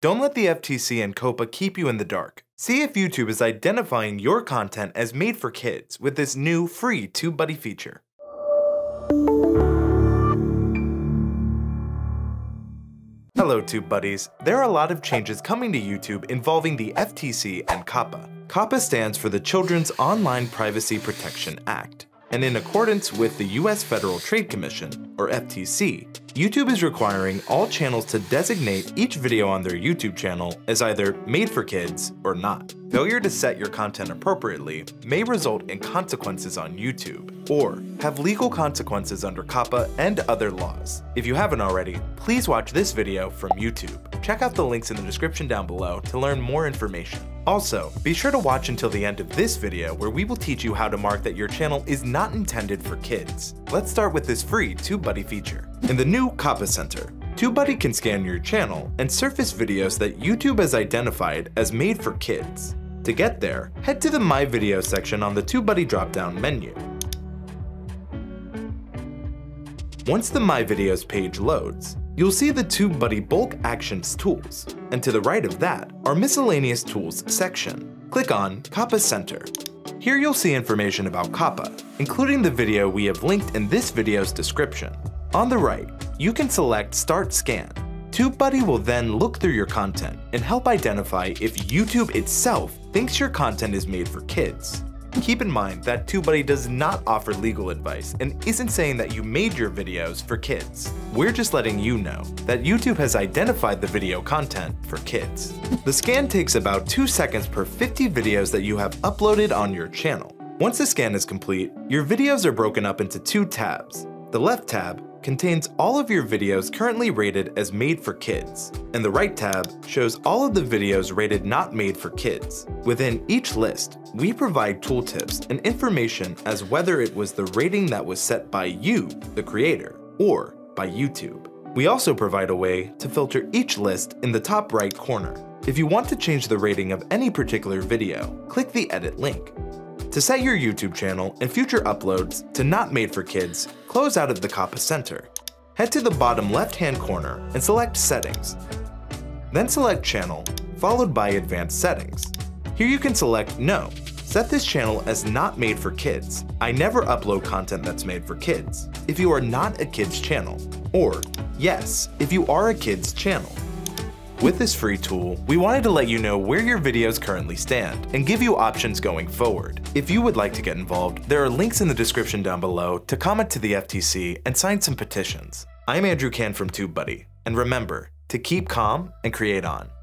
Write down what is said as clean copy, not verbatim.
Don't let the FTC and COPPA keep you in the dark. See if YouTube is identifying your content as made for kids with this new free TubeBuddy feature. Hello TubeBuddies. There are a lot of changes coming to YouTube involving the FTC and COPPA. COPPA stands for the Children's Online Privacy Protection Act, and in accordance with the US Federal Trade Commission, or FTC, YouTube is requiring all channels to designate each video on their YouTube channel as either made for kids or not. Failure to set your content appropriately may result in consequences on YouTube, or have legal consequences under COPPA and other laws. If you haven't already, please watch this video from YouTube. Check out the links in the description down below to learn more information. Also, be sure to watch until the end of this video where we will teach you how to mark that your channel is not intended for kids. Let's start with this free TubeBuddy feature. In the new COPPA Center, TubeBuddy can scan your channel and surface videos that YouTube has identified as made for kids. To get there, head to the My Video section on the TubeBuddy drop-down menu. Once the My Videos page loads, you'll see the TubeBuddy Bulk Actions tools, and to the right of that, our Miscellaneous Tools section. Click on COPPA Center. Here you'll see information about COPPA, including the video we have linked in this video's description. On the right, you can select Start Scan. TubeBuddy will then look through your content and help identify if YouTube itself thinks your content is made for kids. Keep in mind that TubeBuddy does not offer legal advice and isn't saying that you made your videos for kids. We're just letting you know that YouTube has identified the video content for kids. The scan takes about 2 seconds per 50 videos that you have uploaded on your channel. Once the scan is complete, your videos are broken up into 2 tabs. The left tab contains all of your videos currently rated as made for kids, and the right tab shows all of the videos rated not made for kids. Within each list, we provide tooltips and information as whether it was the rating that was set by you, the creator, or by YouTube. We also provide a way to filter each list in the top right corner. If you want to change the rating of any particular video, click the edit link. To set your YouTube channel and future uploads to not made for kids, close out of the COPPA Center. Head to the bottom left-hand corner and select Settings. Then select Channel, followed by Advanced Settings. Here you can select No. Set this channel as not made for kids. I never upload content that's made for kids, if you are not a kids channel. Or Yes, if you are a kids channel. With this free tool, we wanted to let you know where your videos currently stand and give you options going forward. If you would like to get involved, there are links in the description down below to comment to the FTC and sign some petitions. I'm Andrew Can from TubeBuddy, and remember to keep calm and create on.